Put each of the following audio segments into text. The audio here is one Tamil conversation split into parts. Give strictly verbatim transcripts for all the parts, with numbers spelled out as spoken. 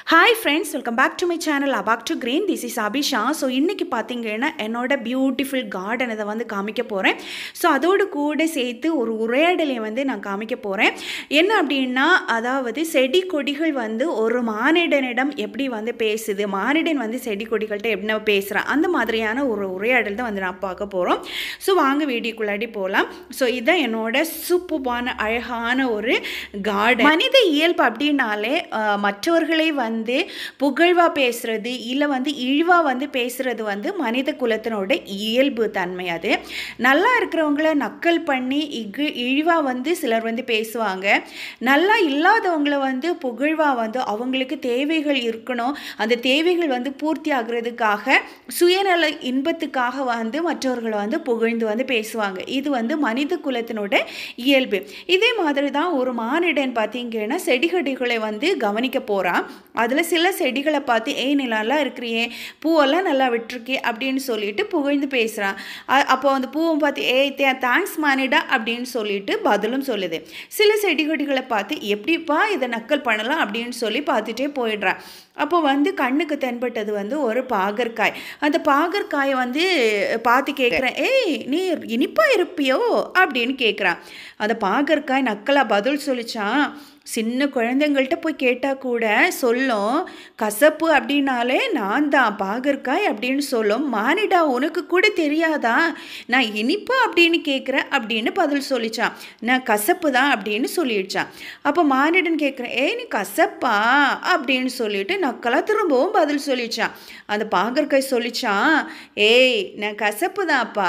Hi friends, welcome back to my channel Abak to Green. This is Abhisha. So இன்னைக்கு பாத்தீங்கன்னா என்னோட பியூட்டிஃபுல் கார்டன் இதை வந்து காமிக்க போறேன். ஸோ அதோடு கூட சேர்த்து ஒரு உரையாடலை வந்து நான் காமிக்க போறேன். என்ன அப்படின்னா, அதாவது செடி கொடிகள் வந்து ஒரு மானிடனிடம் எப்படி வந்து பேசுது, மானிடன் வந்து செடி கொடிகள்கிட்ட எப்படி பேசுகிறான், அந்த மாதிரியான ஒரு உரையாடல் தான் வந்து நான் பார்க்க போகிறோம். ஸோ வாங்க வீடியோக்குள்ளாடி போகலாம். ஸோ இதுதான் என்னோட சூப்பரான அழகான ஒரு கார்டன். மனித இயல்பு அப்படின்னாலே மற்றவர்களை வந்து வந்து புகழ்வா பேசுறது இல்லை வந்து இழிவா வந்து பேசுறது வந்து மனித குலத்தினோட இயல்பு தன்மை. அது நல்லா இருக்கிறவங்கள நக்கல் பண்ணி இகு இழிவா வந்து சிலர் வந்து பேசுவாங்க. நல்லா இல்லாதவங்களை வந்து புகழ்வா வந்து அவங்களுக்கு தேவைகள் இருக்கணும், அந்த தேவைகள் வந்து பூர்த்தி ஆகுறதுக்காக சுயநல இன்பத்துக்காக வந்து மற்றவர்களை வந்து புகழ்ந்து வந்து பேசுவாங்க. இது வந்து மனித குலத்தினோட இயல்பு. இதே மாதிரி தான் ஒரு மானிடன் பார்த்தீங்கன்னா செடிகொடிகளை வந்து கவனிக்க போகிறான். அதில் சில செடிகளை பார்த்து ஏய் நீ நல்லா இருக்கிறியே, பூவெல்லாம் நல்லா விட்டுருக்கே அப்படின்னு சொல்லிட்டு புகழ்ந்து பேசுகிறான். அப்போ அந்த பூவை பார்த்து ஏய் தே தேங்க்ஸ் மானிடா அப்படின்னு சொல்லிட்டு பதிலும் சொல்லுது. சில செடிகொடிகளை பார்த்து எப்படிப்பா இதை நக்கல் பண்ணலாம் அப்படின்னு சொல்லி பார்த்துட்டே போயிடுறான். அப்போ வந்து கண்ணுக்கு தென்பட்டது வந்து ஒரு பாகற்காய். அந்த பாகற்காயை வந்து பார்த்து கேட்குறேன், ஏய் நீ இனிப்பாக இருப்பியோ அப்படின்னு கேட்குறான். அந்த பாகற்காய் நக்கலாக பதில் சொல்லிச்சான். சின்ன குழந்தைங்கள்ட்ட போய் கேட்டால் கூட சொல்லும், கசப்பு அப்படின்னாலே நான் தான் பாகற்காய் அப்படின்னு சொல்லும். மானிடா உனக்கு கூட தெரியாதா, நான் இனிப்பா அப்படின்னு கேட்குறேன் அப்படின்னு பதில் சொல்லிச்சான். நான் கசப்பு தான் அப்படின்னு சொல்லிடுச்சான். அப்போ மானிடன் கேட்குறேன், ஏய் நீ கசப்பா அப்படின்னு சொல்லிட்டு நக்கலாக திரும்பவும் பதில் சொல்லிச்சான். அந்த பாகற்காய் சொல்லிச்சான், ஏய் நான் கசப்பு தான்ப்பா,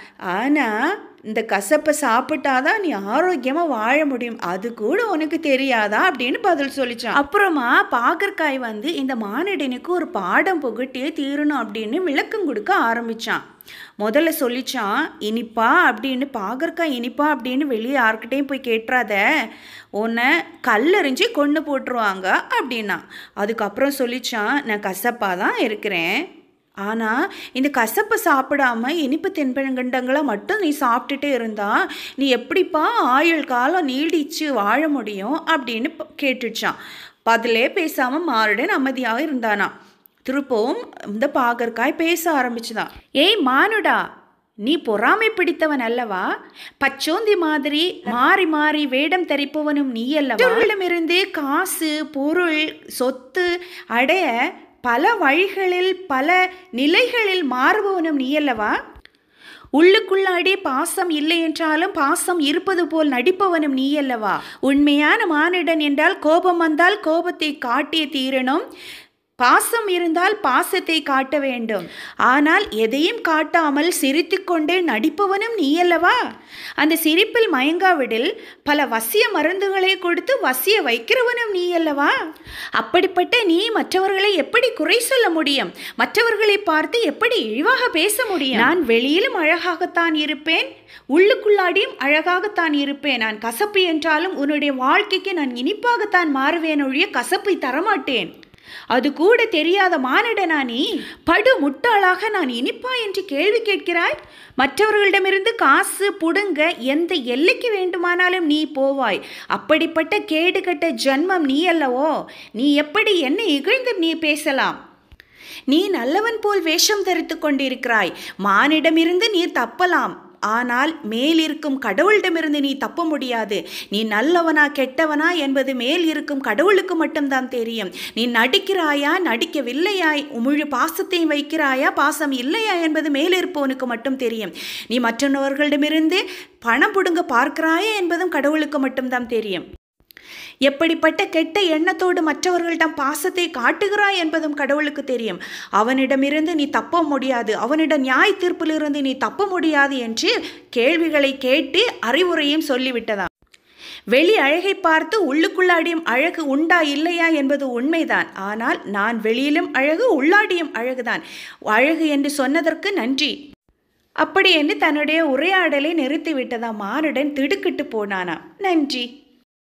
ஆனால் இந்த கசப்பை சாப்பிட்டாதான் நீ ஆரோக்கியமாக வாழ முடியும், அது கூட உனக்கு தெரியாதா அப்படின்னு பதில் சொல்லிச்சான். அப்புறமா பாகற்காய் வந்து இந்த மானிடனுக்கு ஒரு பாடம் புகட்டியே தீரணும் அப்படின்னு விளக்கம் கொடுக்க ஆரம்பித்தான். முதல்ல சொல்லிச்சான், இனிப்பா அப்படின்னு, பாகற்காய் இனிப்பா அப்படின்னு வெளியே யார்கிட்டையும் போய் கேட்டுறாத, உன்னை கல்லெறிஞ்சி கொண்டு போட்டுருவாங்க அப்படின்னா. அதுக்கப்புறம் சொல்லிச்சான், நான் கசப்பாக தான் இருக்கிறேன், ஆனால் இந்த கசப்பை சாப்பிடாம இனிப்பு தின்பண்டங்களை மட்டும் நீ சாப்பிட்டுட்டே இருந்தா நீ எப்படிப்பா ஆயுள் காலம் நீடிச்சு வாழ முடியும் அப்படின்னு கேட்டுச்சான். பதிலே பேசாமல் மானுடன் அமைதியாக இருந்தானா. திருப்பவும் இந்த பாகற்காய் பேச ஆரம்பிச்சுதான். ஏய் மானுடா, நீ பொறாமை பிடித்தவன் அல்லவா, பச்சோந்தி மாதிரி மாறி மாறி வேடம் தரிப்பவனும் நீ அல்லவா, இருந்து காசு பொருள் சொத்து அடைய பல வழிகளில் பல நிலைகளில் மாறுபவனும் நீ அல்லவா, உள்ளுக்குள்ளாடி பாசம் இல்லை என்றாலும் பாசம் இருப்பது போல் நடிப்பவனும் நீ அல்லவா. உண்மையான மானிடன் என்றால் கோபம் வந்தால் கோபத்தை காட்டிய தீரணும், பாசம் இருந்தால் பாசத்தை காட்ட வேண்டும், ஆனால் எதையும் காட்டாமல் சிரித்து கொண்டே நடிப்பவனும் நீ அல்லவா. அந்த சிரிப்பில் மயங்காவிடில் பல வசிய மருந்துகளை கொடுத்து வசிய வைக்கிறவனும் நீ அல்லவா. அப்படிப்பட்ட நீ மற்றவர்களை எப்படி குறை சொல்ல முடியும், மற்றவர்களை பார்த்து எப்படி இழிவாக பேச முடியும். நான் வெளியிலும் அழகாகத்தான் இருப்பேன், உள்ளுக்குள்ளாடியும் அழகாகத்தான் இருப்பேன். நான் கசப்பு என்றாலும் உன்னுடைய வாழ்க்கைக்கு நான் இனிப்பாகத்தான் மாறுவேன் ஒழிய கசப்பை தரமாட்டேன். அது கூட தெரியாத மானிடனா நீ, படு முட்டாளாக நான் இனிப்பா என்று கேள்வி கேட்கிறாய். மற்றவர்களிடமிருந்து காசு புடுங்க எந்த எல்லைக்கு வேண்டுமானாலும் நீ போவாய். அப்படிப்பட்ட கேடுகட்ட ஜன்மம் நீ அல்லவோ, நீ எப்படி என்னை இகழ்ந்து நீ பேசலாம். நீ நல்லவன் போல் வேஷம் தரித்து கொண்டிருக்கிறாய். மானிடமிருந்து நீ தப்பலாம், ஆனால் மேல் இருக்கும் கடவுளிடமிருந்து நீ தப்ப முடியாது. நீ நல்லவனா கெட்டவனா என்பது மேல் இருக்கும் கடவுளுக்கு மட்டும்தான் தெரியும். நீ நடிக்கிறாயா நடிக்கவில்லையாய், முழு பாசத்தையும் வைக்கிறாயா பாசம் இல்லையா என்பது மேல் இருப்பவனுக்கு மட்டும் தெரியும். நீ மற்றவர்களிடமிருந்து பணம் புடுங்க பார்க்கிறாயா என்பதும் கடவுளுக்கு மட்டும்தான் தெரியும். எப்படிப்பட்ட கெட்ட எண்ணத்தோடு மற்றவர்களிடம் பாசத்தை காட்டுகிறாய் என்பதும் கடவுளுக்கு தெரியும். அவனிடமிருந்து நீ தப்ப முடியாது, அவனிடம் நியாய தீர்ப்பிலிருந்து நீ தப்ப முடியாது என்று கேள்விகளை கேட்டு அறிவுரையும் சொல்லிவிட்டதாம். வெளி அழகை பார்த்து உள்ளுக்குள்ளாடியும் அழகு உண்டா இல்லையா என்பது உண்மைதான், ஆனால் நான் வெளியிலும் அழகு உள்ளாடியும் அழகுதான். அழகு என்று சொன்னதற்கு நன்றி அப்படி என்று தன்னுடைய உரையாடலை நிறுத்திவிட்டதாம். மானுடன் திடுக்கிட்டு போனானா. நன்றி.